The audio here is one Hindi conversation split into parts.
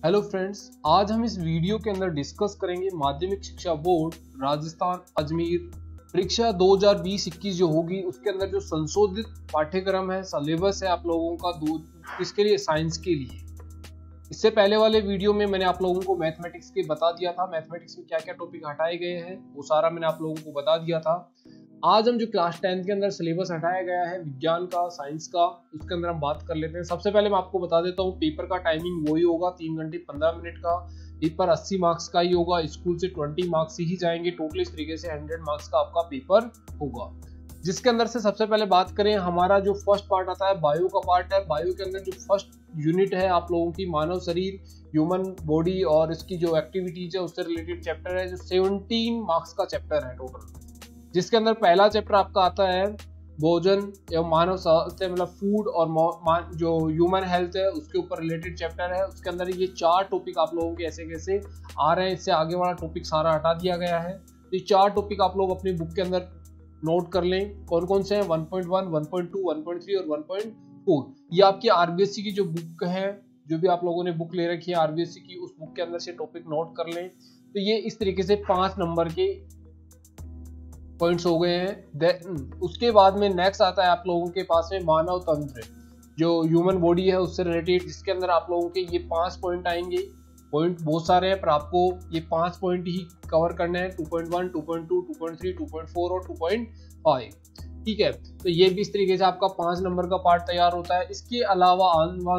हेलो फ्रेंड्स, आज हम इस वीडियो के अंदर डिस्कस करेंगे माध्यमिक शिक्षा बोर्ड राजस्थान अजमेर परीक्षा 2020-21 जो होगी उसके अंदर जो संशोधित पाठ्यक्रम है, सिलेबस है आप लोगों का इसके लिए साइंस के लिए। इससे पहले वाले वीडियो में मैंने आप लोगों को मैथमेटिक्स के बता दिया था, मैथमेटिक्स में क्या क्या टॉपिक हटाए गए हैं वो सारा मैंने आप लोगों को बता दिया था। आज हम जो क्लास 10 के अंदर सिलेबस हटाया गया है विज्ञान का, साइंस का, उसके अंदर हम बात कर लेते हैं। सबसे पहले मैं आपको बता देता हूँ पेपर का टाइमिंग वही होगा 3 घंटे 15 मिनट का। पेपर 80 मार्क्स का ही होगा, स्कूल से 20 मार्क्स ही जाएंगे, टोटल इस तरीके से 100 मार्क्स का आपका पेपर होगा। जिसके अंदर से सबसे पहले बात करें, हमारा जो फर्स्ट पार्ट आता है बायो का पार्ट है। बायो के अंदर जो फर्स्ट यूनिट है आप लोगों की मानव शरीर, ह्यूमन बॉडी और इसकी जो एक्टिविटीज है उससे रिलेटेड चैप्टर है, जो 17 मार्क्स का चैप्टर है टोटल। जिसके अंदर पहला चैप्टर आपका आता है भोजन एवं मानव स्वास्थ्य, मतलब फूड और जो ह्यूमन हेल्थ है उसके ऊपर रिलेटेड चैप्टर है। उसके अंदर ये 4 टॉपिक आप लोगों के ऐसे कैसे आ रहे हैं, इससे आगे वाला टॉपिक सारा हटा दिया गया है। ये 4 टॉपिक आप लोग अपनी बुक के अंदर नोट कर लें। कौन कौन से हैं? 1.1, 1.2, 1.3 और 1.4। ये आपकी आरबीएससी की जो बुक है, जो भी आप लोगों ने बुक ले रखी है आरबीएससी की, उस बुक के अंदर से टॉपिक नोट कर लें। तो ये इस तरीके से 5 नंबर के पॉइंट्स हो गए हैं। उसके बाद में नेक्स्ट आता है आप लोगों के पास में मानव तंत्र, जो ह्यूमन बॉडी है उससे रिलेटेड, जिसके अंदर आप लोगों के ये 5 पॉइंट आएंगे। पॉइंट बहुत सारे हैं पर आपको ये 5 पॉइंट ही कवर करने हैं, 2.1, 2.2, 2.3, 2.4 और 2.5। ठीक है, तो ये भी इस तरीके से आपका 5 नंबर का पार्ट तैयार होता है। इसके अलावा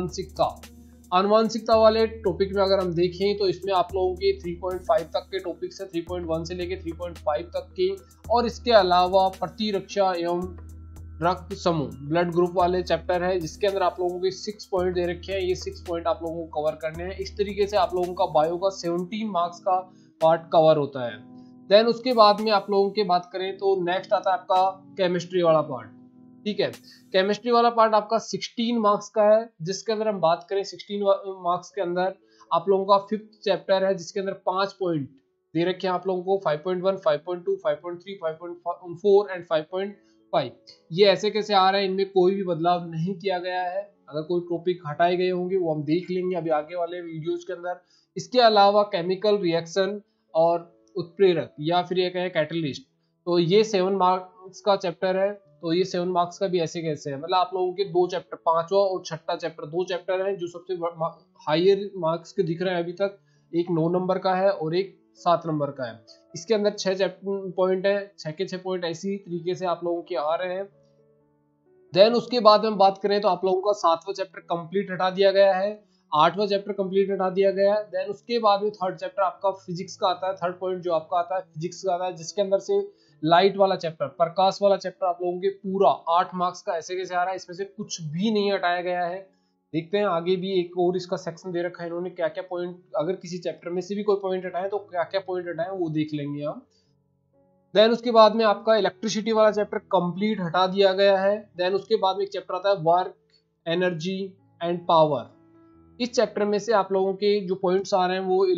आनुवांशिकता वाले टॉपिक में अगर हम देखें तो इसमें आप लोगों के 3.5 तक के टॉपिक्स है, 3.1 से लेके 3.5 तक के। और इसके अलावा प्रतिरक्षा एवं रक्त समूह, ब्लड ग्रुप वाले चैप्टर है, जिसके अंदर आप लोगों के 6 पॉइंट दे रखे हैं। ये 6 पॉइंट आप लोगों को कवर करने हैं। इस तरीके से आप लोगों का बायो का 17 मार्क्स का पार्ट कवर होता है। देन उसके बाद में आप लोगों की बात करें तो नेक्स्ट आता है आपका केमिस्ट्री वाला पार्ट। ठीक है, केमिस्ट्री वाला पार्ट आपका 16 मार्क्स का है, जिसके अंदर हम बात करें 16 मार्क्स के अंदर आप लोगों का 5th चैप्टर है, जिसके अंदर 5 पॉइंट दे रखे हैं आप लोगों को, 5.1, 5.2, 5.3, 5.4 एंड 5.5। ये ऐसे कैसे आ रहे हैं, इनमें कोई भी बदलाव नहीं किया गया है। अगर कोई टॉपिक हटाए गए होंगे वो हम देख लेंगे अभी आगे वाले वीडियोज के अंदर। इसके अलावा केमिकल रिएक्शन और उत्प्रेरक या फिर ये कहें कैटलिस्ट, तो ये 7 मार्क्स का चैप्टर है। तो ये 7 मार्क्स का भी ऐसे कैसे है, मतलब आप लोगों के 2 चैप्टर, 5वां और 6ठा चैप्टर, 2 चैप्टर हैं जो सबसे हायर मार्क्स के दिख रहे हैं अभी तक। एक 9 नंबर का है और एक 7 नंबर का है। इसके अंदर 6 पॉइंट है, 6 के 6 पॉइंट ऐसी तरीके से आप लोगों के आ रहे हैं। देन उसके बाद हम बात करें तो आप लोगों का 7वां चैप्टर कंप्लीट हटा दिया गया है, 8वां चैप्टर कंप्लीट हटा दिया गया है। देन उसके बाद में 3rd चैप्टर आपका फिजिक्स का आता है, 3rd पॉइंट जो आपका आता है फिजिक्स का आता है, जिसके अंदर से लाइट वाला चैप्टर, प्रकाश वाला चैप्टर आप लोगों के पूरा 8 मार्क्स का ऐसे कैसे आ रहा है। इसमें से कुछ भी नहीं हटाया गया है। देखते हैं आगे भी एक और इसका सेक्शन दे रखा है इन्होंने, क्या क्या पॉइंट, अगर किसी चैप्टर में से भी कोई पॉइंट हटाए तो क्या क्या पॉइंट हटाए वो देख लेंगे हम। देन उसके बाद में आपका इलेक्ट्रिसिटी वाला चैप्टर कंप्लीट हटा दिया गया है। देन उसके बाद में एक चैप्टर आता है वर्क, एनर्जी एंड पावर। इस चैप्टर में से आप लोगों के जो पॉइंट्स आ रहे हैं वो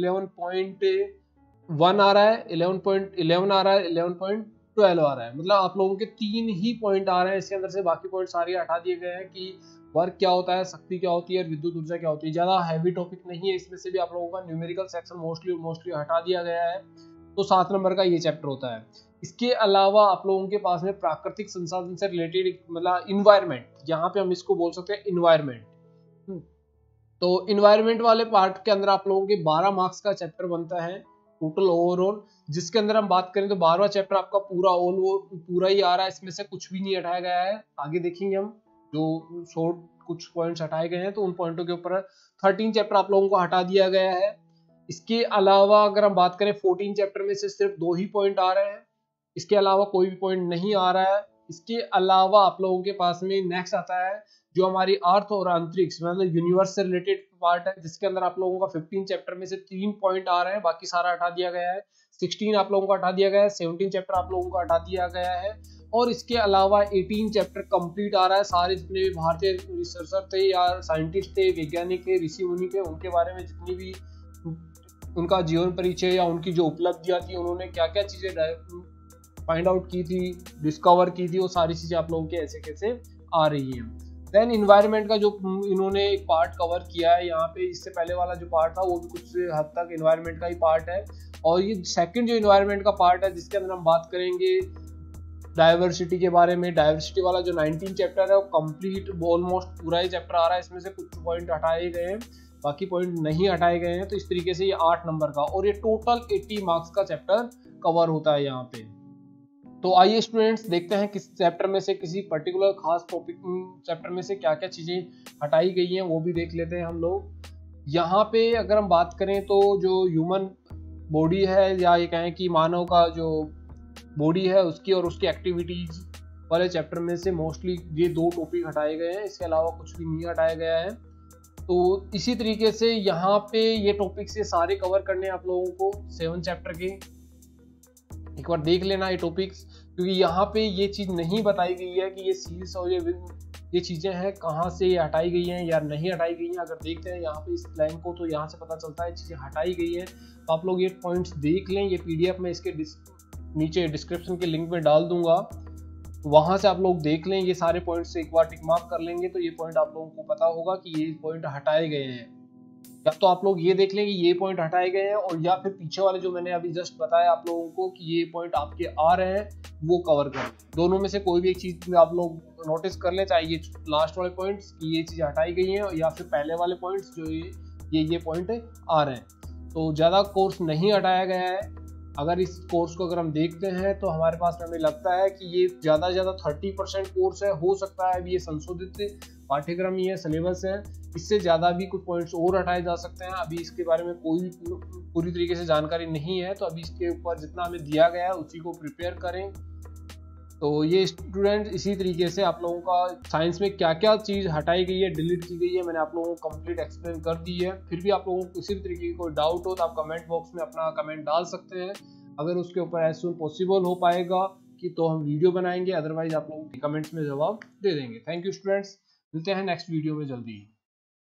11.1 आ रहा है, 11.11 आ रहा है, 11.12 आ रहा है। मतलब आप लोगों के 3 ही पॉइंट आ रहे हैं इसके अंदर से, बाकी पॉइंट सारे हटा दिए गए हैं कि वर्क क्या होता है, शक्ति क्या होती है, विद्युत ऊर्जा क्या होती है। ज्यादा हैवी टॉपिक नहीं है इसमें से भी, आप लोगों का न्यूमेरिकल सेक्शन मोस्टली हटा दिया गया है। तो 7 नंबर का ये चैप्टर होता है। इसके अलावा आप लोगों के पास में प्राकृतिक संसाधन से रिलेटेड, मतलब इन्वायरमेंट, यहाँ पे हम इसको बोल सकते हैं इन्वायरमेंट। तो इन्वायरमेंट वाले पार्ट के अंदर आप लोगों के 12 मार्क्स का चैप्टर बनता है टोटल ओवरऑल। जिसके अंदर हम बात करें तो 12वां चैप्टर आपका पूरा ही आ रहा है, इसमें से कुछ भी नहीं हटाया गया है। आगे देखेंगे हम जो शॉर्ट कुछ पॉइंट्स हटाए गए हैं तो उन पॉइंटों के ऊपर 13 चैप्टर आप लोगों को हटा दिया गया है। इसके अलावा अगर हम बात करें 14 चैप्टर में से सिर्फ 2 ही पॉइंट आ रहे हैं, इसके अलावा कोई भी पॉइंट नहीं आ रहा है। इसके अलावा आप लोगों के पास में नेक्स्ट आता है जो हमारी अर्थ और अंतरिक्ष, मतलब यूनिवर्स से रिलेटेड पार्ट है, जिसके अंदर आप लोगों का 15 चैप्टर में से 3 पॉइंट आ रहे हैं, बाकी सारा हटा दिया गया है। 16 आप लोगों को हटा दिया गया है, 17 चैप्टर आप लोगों को हटा दिया गया है। और इसके अलावा 18 चैप्टर कंप्लीट आ रहा है। सारे जितने भी भारतीय रिसर्चर थे या साइंटिस्ट थे, वैज्ञानिक थे, ऋषि मुनि थे, उनके बारे में जितनी भी उनका जीवन परिचय या उनकी जो उपलब्धियां थी, उन्होंने क्या क्या चीजें फाइंड आउट की थी, डिस्कवर की थी, वो सारी चीजें आप लोगों के ऐसे कैसे आ रही है। देन इन्वायरमेंट का जो इन्होंने एक पार्ट कवर किया है यहाँ पे, इससे पहले वाला जो पार्ट था वो भी कुछ हद तक इन्वायरमेंट का ही पार्ट है। और ये सेकंड जो इन्वायरमेंट का पार्ट है जिसके अंदर हम बात करेंगे डाइवर्सिटी के बारे में। डाइवर्सिटी वाला जो 19 चैप्टर है वो कंप्लीट ऑलमोस्ट पूरा ही चैप्टर आ रहा है, इसमें से कुछ पॉइंट हटाए गए हैं, बाकी पॉइंट नहीं हटाए गए हैं। तो इस तरीके से ये 8 नंबर का और ये टोटल 80 मार्क्स का चैप्टर कवर होता है यहाँ पे। तो आइए स्टूडेंट्स देखते हैं किस चैप्टर में से, किसी पर्टिकुलर खास टॉपिक चैप्टर में से क्या क्या चीजें हटाई गई हैं वो भी देख लेते हैं हम लोग। यहाँ पे अगर हम बात करें तो जो ह्यूमन बॉडी है, या ये कहें कि मानव का जो बॉडी है उसकी और उसकी एक्टिविटीज वाले चैप्टर में से मोस्टली ये 2 टॉपिक हटाए गए हैं, इसके अलावा कुछ भी नहीं हटाया गया है। तो इसी तरीके से यहाँ पे ये टॉपिक से सारे कवर करने आप लोगों को 7 चैप्टर के, एक बार देख लेना ये टॉपिक्स, क्योंकि यहाँ पे ये चीज नहीं बताई गई है कि ये सील्स और ये चीजें हैं कहाँ से ये हटाई गई हैं या नहीं हटाई गई हैं। अगर देखते हैं यहाँ पे इस लाइन को तो यहाँ से पता चलता है चीजें हटाई गई हैं। तो आप लोग ये पॉइंट्स देख लें, ये पीडीएफ में इसके नीचे डिस्क्रिप्शन के लिंक में डाल दूंगा, वहां से आप लोग देख लें, ये सारे पॉइंट्स एक बार टिक मार्क कर लेंगे तो ये पॉइंट आप लोगों को पता होगा कि ये पॉइंट हटाए गए हैं। या तो आप लोग ये देख लें कि ये पॉइंट हटाए गए हैं, और या फिर पीछे वाले जो मैंने अभी जस्ट बताया आप लोगों को कि ये पॉइंट आपके आ रहे हैं वो कवर करें। दोनों में से कोई भी एक चीज आप लोग नोटिस कर लें, चाहे ये लास्ट वाले पॉइंट्स की ये चीज हटाई गई है या फिर पहले वाले पॉइंट्स जो ये पॉइंट आ रहे हैं। तो ज्यादा कोर्स नहीं हटाया गया है। अगर इस कोर्स को अगर हम देखते हैं तो हमारे पास हमें लगता है कि ये ज़्यादा से ज़्यादा 30% कोर्स है, हो सकता है अभी ये संशोधित पाठ्यक्रम ही है, सिलेबस है, इससे ज़्यादा भी कुछ पॉइंट्स और हटाए जा सकते हैं। अभी इसके बारे में कोई पूरी तरीके से जानकारी नहीं है, तो अभी इसके ऊपर जितना हमें दिया गया है उसी को प्रिपेयर करें। तो ये स्टूडेंट इसी तरीके से आप लोगों का साइंस में क्या क्या चीज़ हटाई गई है, डिलीट की गई है, मैंने आप लोगों को कंप्लीट एक्सप्लेन कर दी है। फिर भी आप लोगों को किसी भी तरीके की कोई डाउट हो तो आप कमेंट बॉक्स में अपना कमेंट डाल सकते हैं। अगर उसके ऊपर एज सून पॉसिबल हो पाएगा कि तो हम वीडियो बनाएंगे, अदरवाइज आप लोगों के कमेंट्स में जवाब दे देंगे। थैंक यू स्टूडेंट्स, मिलते हैं नेक्स्ट वीडियो में जल्दी ही।